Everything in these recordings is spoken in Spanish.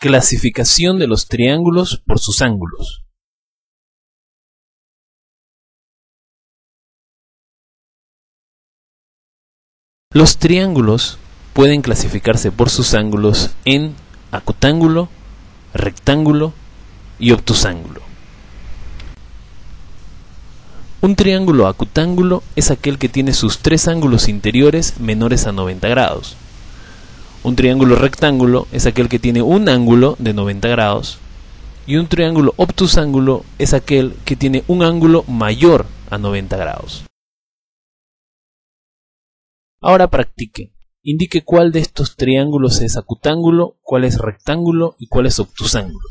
Clasificación de los triángulos por sus ángulos. Los triángulos pueden clasificarse por sus ángulos en acutángulo, rectángulo y obtusángulo. Un triángulo acutángulo es aquel que tiene sus tres ángulos interiores menores a 90 grados. Un triángulo rectángulo es aquel que tiene un ángulo de 90 grados. Y un triángulo obtusángulo es aquel que tiene un ángulo mayor a 90 grados. Ahora practique. Indique cuál de estos triángulos es acutángulo, cuál es rectángulo y cuál es obtusángulo.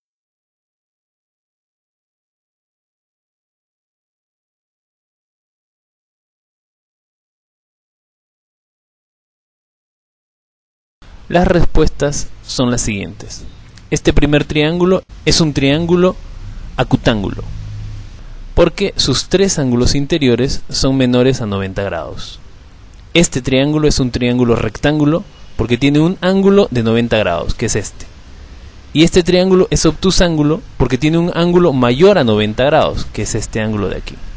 Las respuestas son las siguientes. Este primer triángulo es un triángulo acutángulo, porque sus tres ángulos interiores son menores a 90 grados. Este triángulo es un triángulo rectángulo, porque tiene un ángulo de 90 grados, que es este. Y este triángulo es obtusángulo, porque tiene un ángulo mayor a 90 grados, que es este ángulo de aquí.